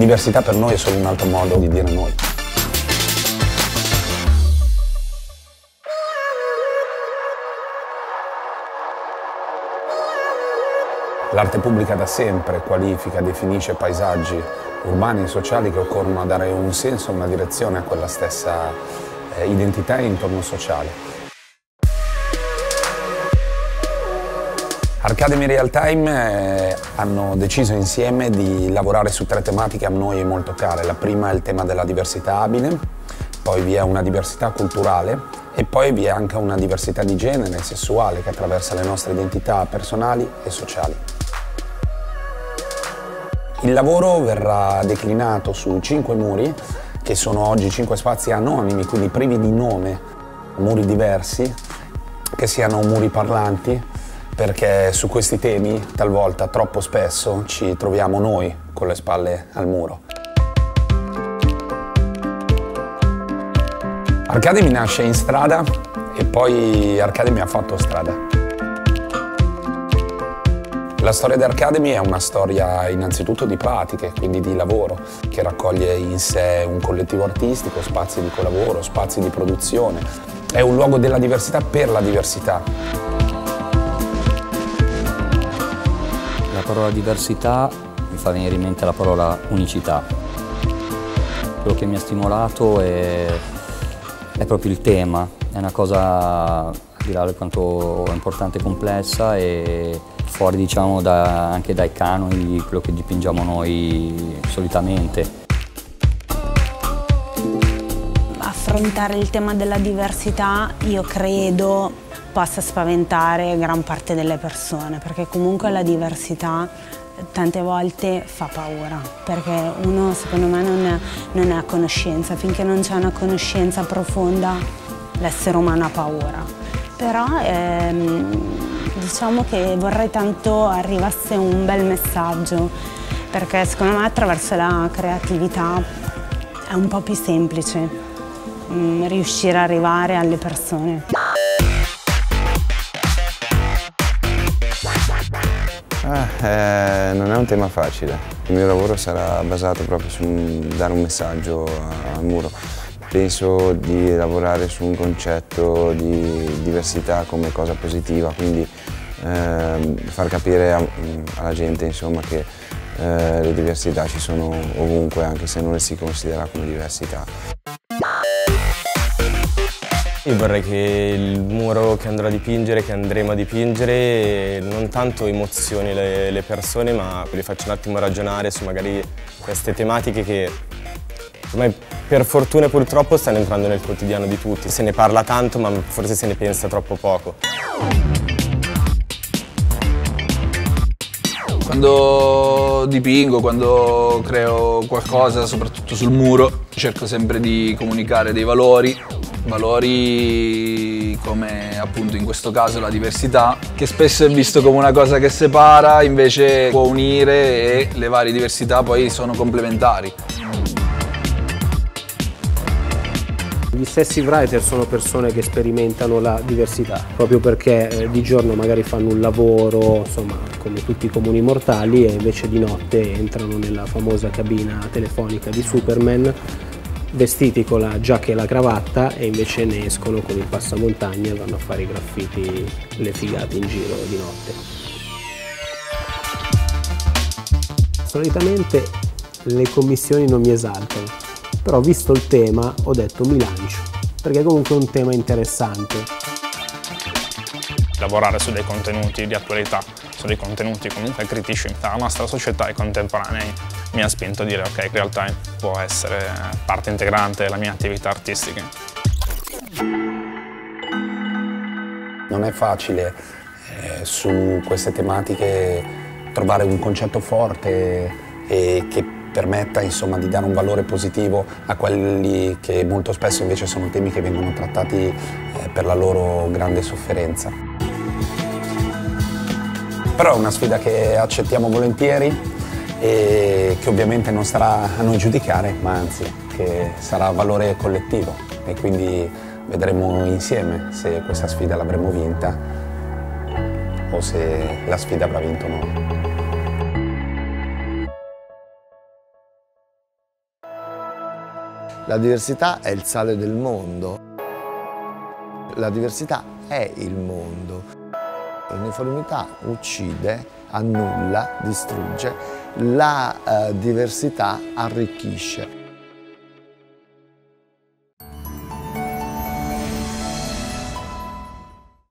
diversità per noi è solo un altro modo di dire noi. L'arte pubblica da sempre qualifica, definisce paesaggi urbani e sociali che occorrono a dare un senso, una direzione a quella stessa identità e intorno sociale. Arcademy Realtime hanno deciso insieme di lavorare su 3 tematiche a noi molto care. La prima è il tema della diversità abile, poi vi è una diversità culturale e poi vi è anche una diversità di genere e sessuale che attraversa le nostre identità personali e sociali. Il lavoro verrà declinato su 5 muri, che sono oggi 5 spazi anonimi, quindi privi di nome, muri diversi, che siano muri parlanti, perché su questi temi talvolta, troppo spesso, ci troviamo noi con le spalle al muro. Arcademy nasce in strada e poi Arcademy ha fatto strada. La storia di Arcademy è una storia innanzitutto di pratiche, quindi di lavoro, che raccoglie in sé un collettivo artistico, spazi di colavoro, spazi di produzione. È un luogo della diversità per la diversità. La parola diversità mi fa venire in mente la parola unicità. Quello che mi ha stimolato è proprio il tema, è una cosa al di là di quanto importante e complessa e fuori diciamo anche dai canoni di quello che dipingiamo noi solitamente. Affrontare il tema della diversità io credo possa spaventare gran parte delle persone, perché comunque la diversità tante volte fa paura, perché uno secondo me non è a conoscenza, finché non c'è una conoscenza profonda l'essere umano ha paura. Però diciamo che vorrei tanto arrivasse un bel messaggio, perché secondo me attraverso la creatività è un po' più semplice riuscire ad arrivare alle persone. Non è un tema facile. Il mio lavoro sarà basato proprio su dare un messaggio al muro. Penso di lavorare su un concetto di diversità come cosa positiva, quindi far capire alla gente insomma, che le diversità ci sono ovunque, anche se non le si considera come diversità. Io vorrei che il muro che andrò a dipingere, che andremo a dipingere, non tanto emozioni le persone, ma li faccia un attimo ragionare su magari queste tematiche che ormai per fortuna e purtroppo stanno entrando nel quotidiano di tutti. Se ne parla tanto, ma forse se ne pensa troppo poco. Quando dipingo, quando creo qualcosa, soprattutto sul muro, cerco sempre di comunicare dei valori come appunto in questo caso la diversità, che spesso è visto come una cosa che separa, invece può unire e le varie diversità poi sono complementari. Gli stessi writer sono persone che sperimentano la diversità, proprio perché di giorno magari fanno un lavoro, insomma, come tutti i comuni mortali, e invece di notte entrano nella famosa cabina telefonica di Superman, vestiti con la giacca e la cravatta, e invece ne escono con il passamontagna e vanno a fare i graffiti, le figate in giro di notte. Solitamente le commissioni non mi esaltano, però visto il tema ho detto mi lancio, perché comunque è un tema interessante. Lavorare su dei contenuti di attualità, su dei contenuti comunque critici della nostra società e contemporanei mi ha spinto a dire ok, Realtime può essere parte integrante della mia attività artistica. Non è facile su queste tematiche trovare un concetto forte e che permetta insomma, di dare un valore positivo a quelli che molto spesso invece sono temi che vengono trattati per la loro grande sofferenza. Però è una sfida che accettiamo volentieri e che ovviamente non sarà a noi giudicare, ma anzi che sarà valore collettivo, e quindi vedremo insieme se questa sfida l'avremo vinta o se la sfida avrà vinto noi. La diversità è il sale del mondo. La diversità è il mondo. L'uniformità uccide, annulla, distrugge. La diversità arricchisce.